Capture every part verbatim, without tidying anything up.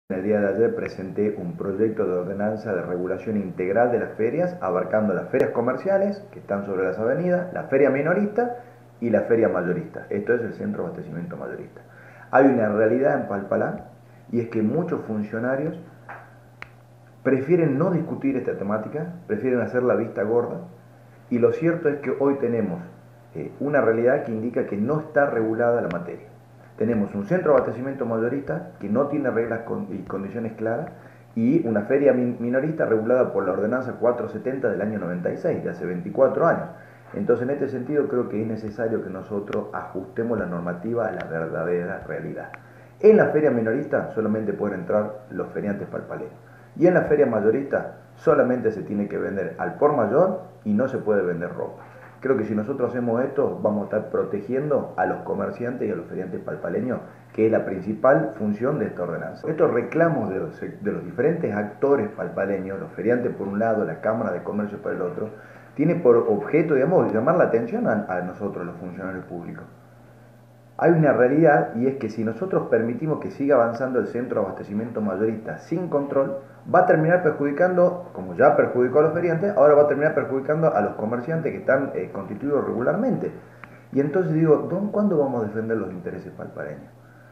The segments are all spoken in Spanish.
El día de ayer presenté un proyecto de ordenanza de regulación integral de las ferias, abarcando las ferias comerciales, que están sobre las avenidas, la feria minorista y la feria mayorista. Esto es el centro de abastecimiento mayorista. Hay una realidad en Palpalá, y es que muchos funcionarios prefieren no discutir esta temática, prefieren hacer la vista gorda, y lo cierto es que hoy tenemos eh, una realidad que indica que no está regulada la materia. Tenemos un centro de abastecimiento mayorista que no tiene reglas y condiciones claras y una feria minorista regulada por la ordenanza cuatrocientos setenta del año noventa y seis, de hace veinticuatro años. Entonces, en este sentido, creo que es necesario que nosotros ajustemos la normativa a la verdadera realidad. En la feria minorista solamente pueden entrar los feriantes palpaleños. Y en la feria mayorista solamente se tiene que vender al por mayor y no se puede vender ropa. Creo que si nosotros hacemos esto, vamos a estar protegiendo a los comerciantes y a los feriantes palpaleños, que es la principal función de esta ordenanza. Estos reclamos de los, de los diferentes actores palpaleños, los feriantes por un lado, la Cámara de Comercio por el otro, tiene por objeto, digamos, llamar la atención a, a nosotros, los funcionarios públicos. Hay una realidad, y es que si nosotros permitimos que siga avanzando el centro de abastecimiento mayorista sin control, va a terminar perjudicando, como ya perjudicó a los feriantes, ahora va a terminar perjudicando a los comerciantes que están eh, constituidos regularmente. Y entonces digo, ¿cuándo vamos a defender los intereses palpaleños?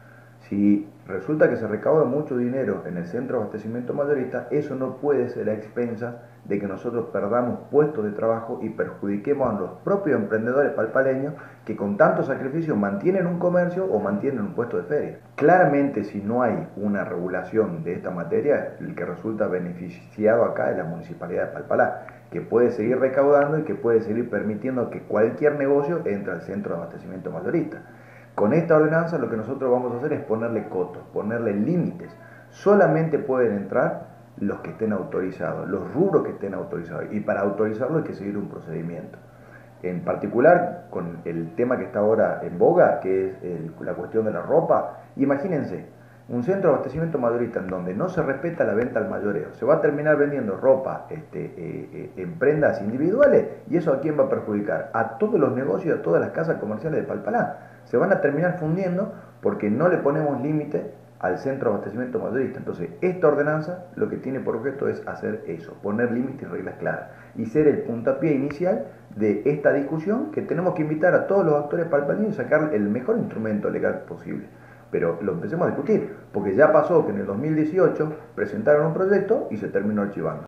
Si resulta que se recauda mucho dinero en el centro de abastecimiento mayorista, eso no puede ser a expensas de que nosotros perdamos puestos de trabajo y perjudiquemos a los propios emprendedores palpaleños que con tanto sacrificio mantienen un comercio o mantienen un puesto de feria. Claramente, si no hay una regulación de esta materia, el que resulta beneficiado acá es la Municipalidad de Palpalá, que puede seguir recaudando y que puede seguir permitiendo que cualquier negocio entre al centro de abastecimiento mayorista. Con esta ordenanza lo que nosotros vamos a hacer es ponerle cotos, ponerle límites. Solamente pueden entrar los que estén autorizados, los rubros que estén autorizados. Y para autorizarlo hay que seguir un procedimiento. En particular, con el tema que está ahora en boga, que es el, la cuestión de la ropa, imagínense, un centro de abastecimiento mayorista en donde no se respeta la venta al mayoreo, se va a terminar vendiendo ropa este, eh, eh, en prendas individuales, y eso ¿a quién va a perjudicar? A todos los negocios, a todas las casas comerciales de Palpalá. Se van a terminar fundiendo porque no le ponemos límite al centro de abastecimiento mayorista. Entonces, esta ordenanza lo que tiene por objeto es hacer eso, poner límites y reglas claras, y ser el puntapié inicial de esta discusión, que tenemos que invitar a todos los actores palpalinos y sacar el mejor instrumento legal posible. Pero lo empecemos a discutir, porque ya pasó que en el dos mil dieciocho presentaron un proyecto y se terminó archivando.